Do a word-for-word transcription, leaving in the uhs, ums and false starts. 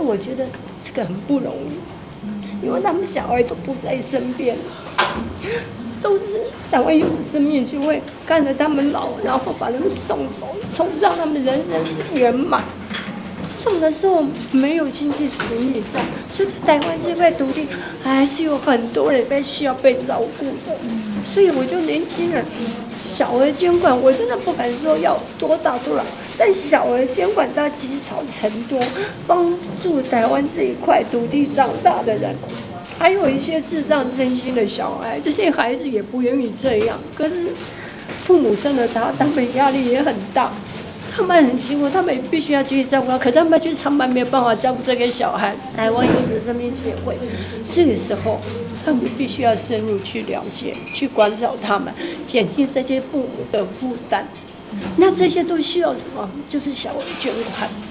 我觉得这个很不容易，因为他们小孩都不在身边，都是台湾有的生命就会看着他们老，然后把他们送走，从让他们人生是圆满。送的时候没有亲戚子女在，所以在台湾这块土地还是有很多人被需要被照顾的。所以我就年轻人小额捐款，我真的不敢说要多大多少，但小额捐款它积少成多，帮助台湾这一块土地长大的人。还有一些智障身心的小孩，这些孩子也不愿意这样，可是父母生了他，他们压力也很大。他们很辛苦，他们也必须要继续照顾他，可是他们去上班没有办法照顾这个小孩。台湾优质生命协会，这个时候他们必须要深入去了解、去关照他们，减轻这些父母的负担。那这些都需要什么？就是小额捐款。